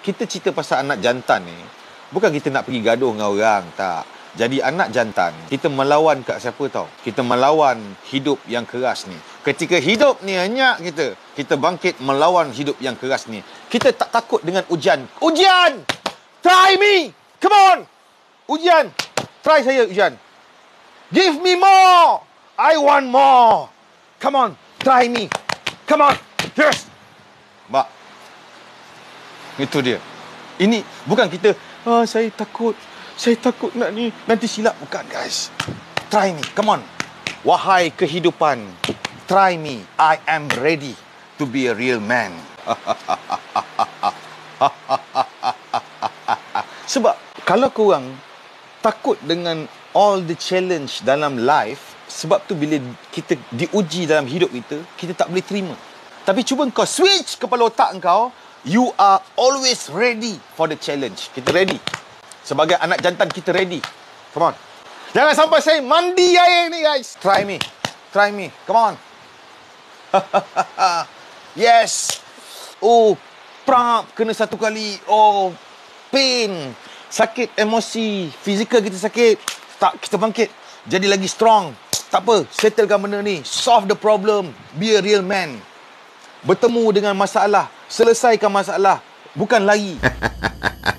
kita cerita pasal anak jantan ni, bukan kita nak pergi gaduh dengan orang, tak. Jadi anak jantan, kita melawan kat siapa tahu? Kita melawan hidup yang keras ni. Ketika hidup ni hanyak kita bangkit melawan hidup yang keras ni. Kita tak takut dengan ujian. Ujian! Try me! Come on! Ujian! Try saya, ujian. Give me more! I want more! Come on, try me. Come on. Yes! Mak. Itu dia. Ini bukan kita, saya takut nak ni, nanti silap. Bukan, guys. Try me. Come on. Wahai kehidupan, try me. I am ready to be a real man. Sebab kalau korang takut dengan all the challenge dalam life, sebab tu bila kita diuji dalam hidup kita tak boleh terima. Tapi cuba kau switch kepala otak kau, you are always ready for the challenge. Kita ready. Sebagai anak jantan, kita ready. Come on. Jangan sampai saya mandi air ni, guys. Try me. Try me. Come on. Yes. Oh, prap. Kena satu kali. Oh, pain. Sakit emosi. Fizikal kita sakit. Tak, kita bangkit. Jadi lagi strong. Tak apa. Settlekan benda ni. Solve the problem. Be a real man. Bertemu dengan masalah. Selesaikan masalah. Bukan lari.